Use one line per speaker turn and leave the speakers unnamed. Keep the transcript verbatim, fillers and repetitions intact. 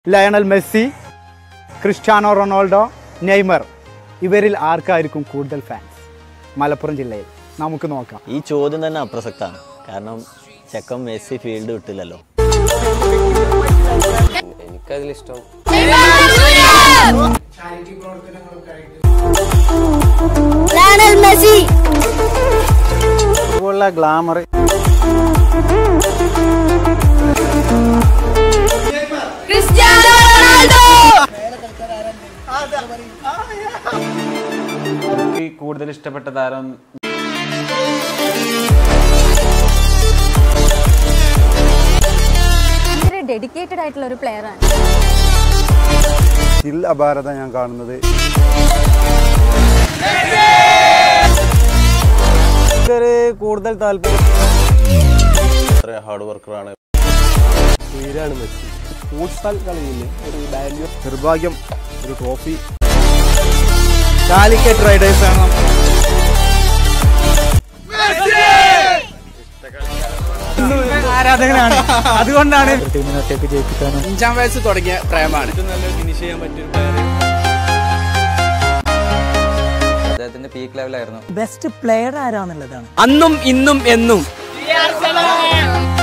Lionel Messi, Cristiano Ronaldo, Neymar ഇവരിൽ ആർക്കായിരിക്കും കൂടുതൽ ഫാൻസ് മലപ്പുറം ജില്ലയിൽ? നമുക്ക് നോക്കാം.
ഈ ചോദ്യം തന്നെ അപ്രസക്തമാണ്. കാരണം ചെക്കൻ മെസ്സി ഫീൽഡ് വിട്ടില്ലല്ലോ.
എനിക്കതിലിഷ്ടം
Lionel Messi.
Glamour
Cristiano Ronaldo.
കൂടുതൽ ഇഷ്ടപ്പെട്ട താരം
ഡെഡിക്കേറ്റഡ് ആയിട്ടുള്ള ഒരു പ്ലെയർ ആണ്.
സ്കിൽ അപാരത ഞാൻ കാണുന്നത് കൂടുതൽ താല്പര്യം
ഹാർഡ് വർക്കറാണ്.
തീരാണ് മെസ്സി.
ഫുട്ബോൾ കളിയില്ലേ ഒരു വാല്യൂ, നിർഭാഗ്യം ഒരു ട്രോഫി. കാലിക്കറ്റ് റൈഡേഴ്സ് ആണ് ആരാധകനാണ്, അതുകൊണ്ടാണ് ടീമിനൊറ്റയ്ക്ക് ജയിപ്പിക്കാനും.
അഞ്ചാം വയസ്സ് തുടങ്ങിയ പ്രേമാണ്.
ഫിനിഷ് ചെയ്യാൻ പറ്റിയ
അദ്ദേഹത്തിന്റെ പീക്ക് ലെവലായിരുന്നു.
ബെസ്റ്റ് പ്ലെയർ ആരാന്നുള്ളതാണ്.
അന്നും ഇന്നും എന്നും